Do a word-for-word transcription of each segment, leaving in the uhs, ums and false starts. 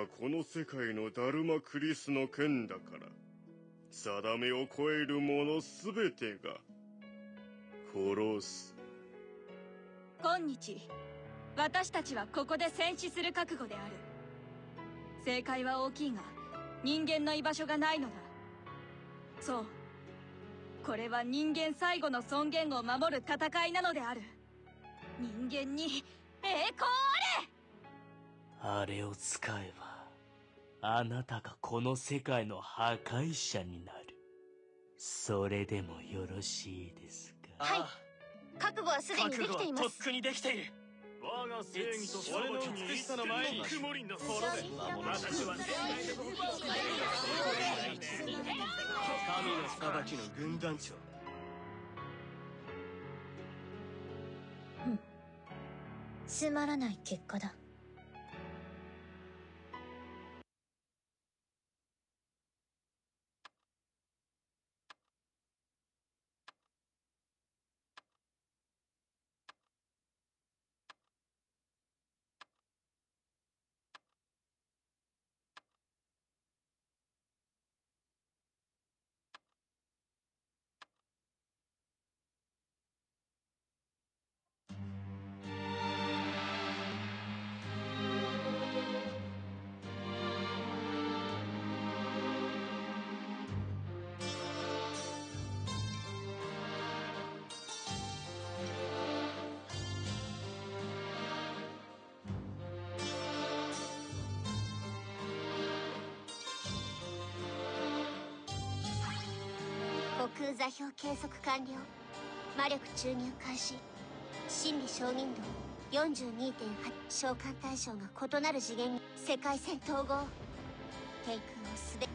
はこの世界のダルマクリスの剣だから、定めを超える者すべてが殺す。 今日私たちはここで戦死する覚悟である。正解は大きいが人間の居場所がないのだ。そう、これは人間最後の尊厳を守る戦いなのである。人間に栄光あれ。 あれを使えばあなたがこの世界の破壊者になる。それでもよろしいですか？ はい、覚悟はすでにできています。 とっくにできている。 我が正義と俺の美しさの前に曇りの滅べ。私は神の裁きの軍団長。 うん、つまらない結果だ。虚空座標計測完了。魔力注入開始。真理小人度 よんじゅうにてんはち 召喚対象が異なる次元に世界線統合。低空をすべ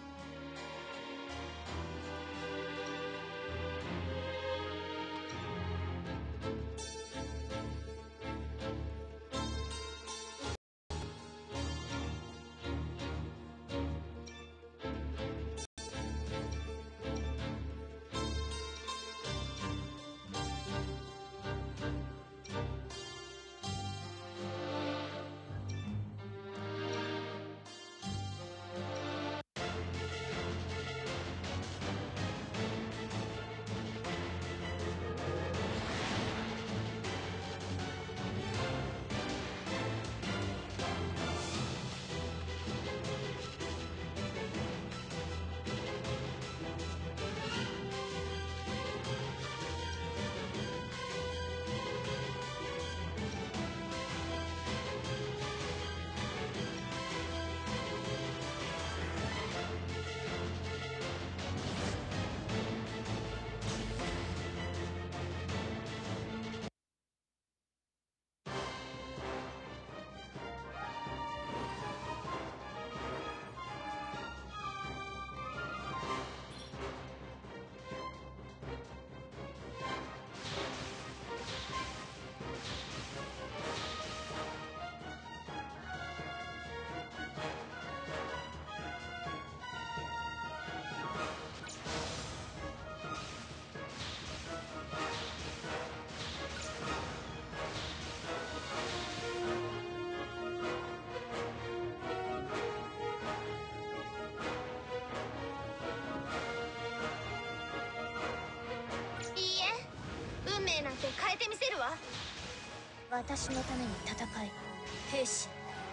なんて変えてみせるわ。私のために戦い、兵士。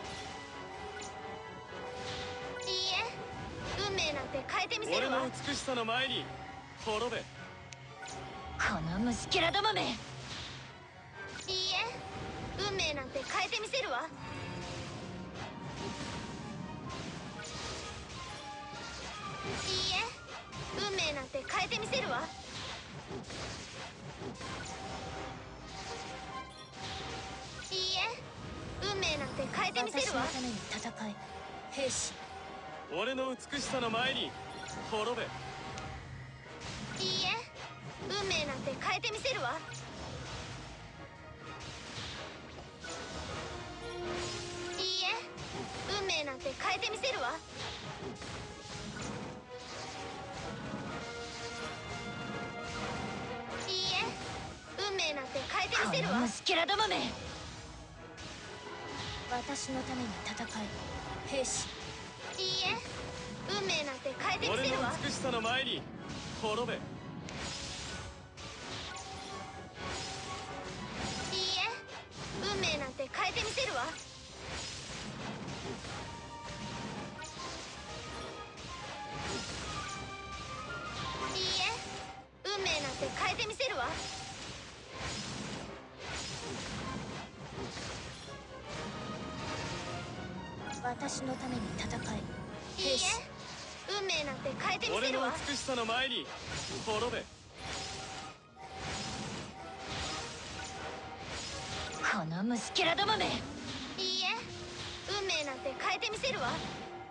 いいえ、運命なんて変えてみせるわ。 俺の美しさの前に滅べ。 この虫けらどもめ。いいえ、運命なんて変えてみせるわ。いいえ、運命なんて変えてみせるわ。いいえ、運命なんて変えてみせるわ。私のために戦い、兵士。 俺の美しさの前に滅べ。 いいえ、運命なんて変えてみせるわ。いいえ、運命なんて変えてみせるわ。いいえ、運命なんて変えてみせるわ。この虫けらどもめ。私のために戦い、 兵士。 いいえ、運命なんて変えてみせ俺のるわ。 美しさの前に滅べ。 いいえ、運命なんて変えてみせるわ。いいえ、運命なんて変えてみせるわ。 私のために戦え。 いいえ、運命なんて変えてみせ俺のるわ。 美しさの前に滅べ。 この虫けらどもめ。 いいえ、運命なんて変えてみせるわ。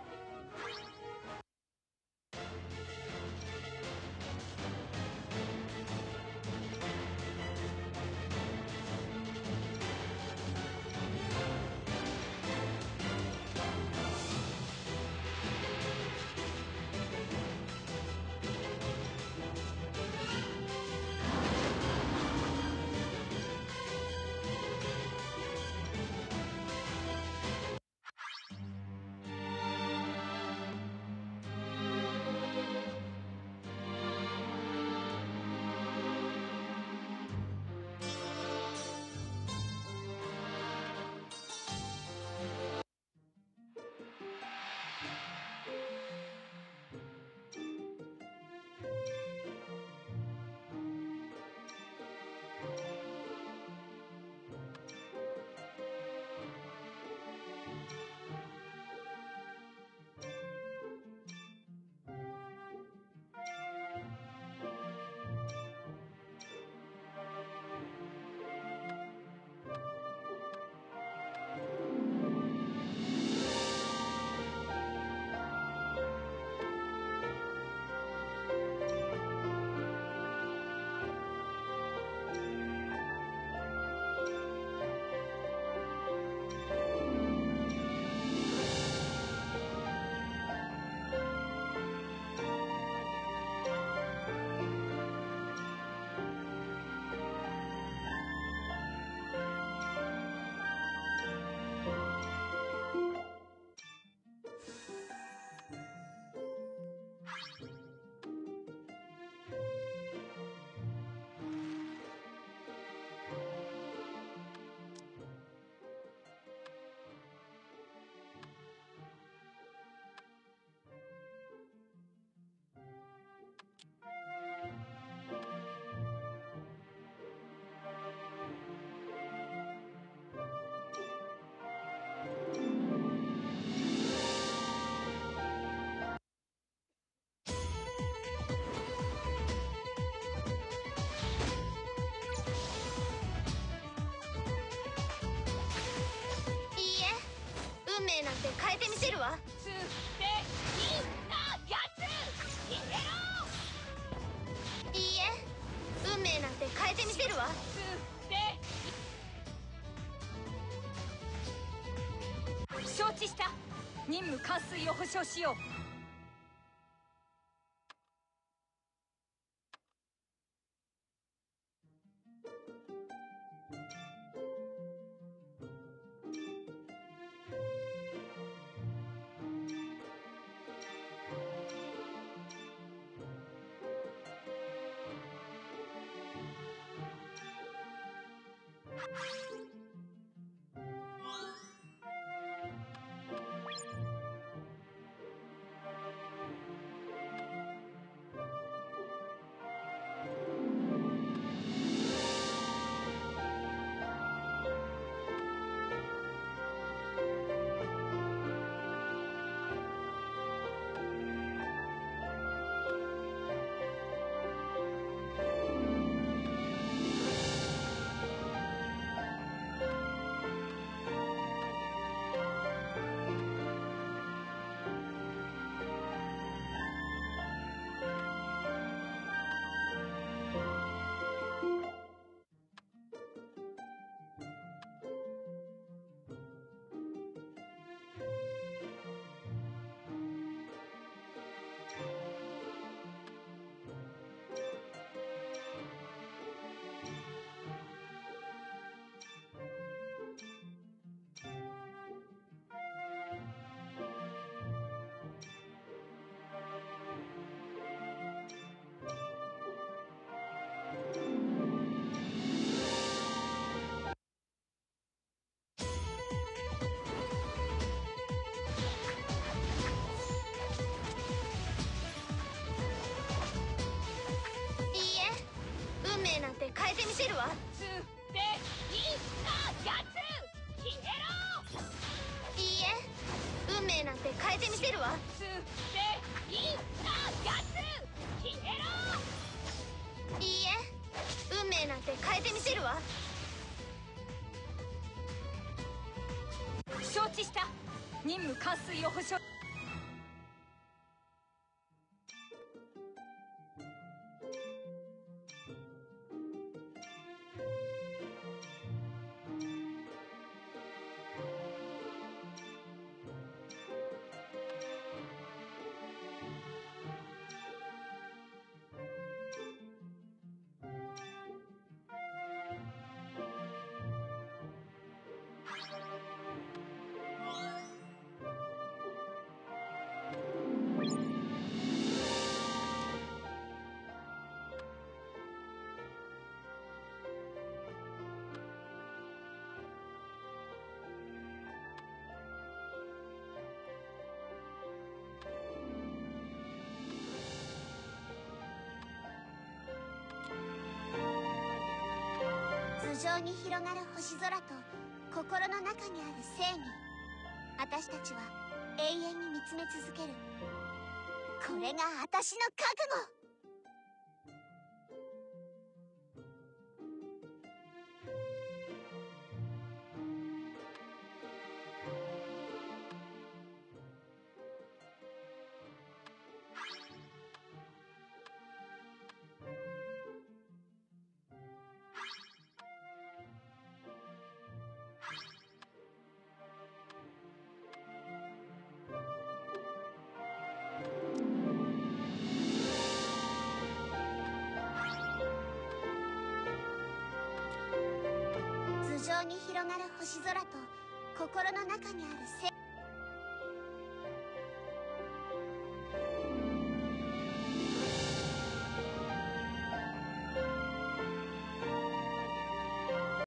いいえ、運命なんて変えてみせるわ。 つでいったやつ。いけろ。 いいえ、運命なんて変えてみせるわ。 つで承知した。任務完遂を保証しよう。 みせるわ。 スペインタやつ消えろ。 いいえ、運命なんて変えてみせるわ。 スペインタやつ消えろ。 いいえ、運命なんて変えてみせるわ。 承知した。任務完遂を保証。 頭上に広がる星空と心の中にある正義、私たちは永遠に見つめ続ける。これが私の覚悟。頭上に広がる星空と心の中にある世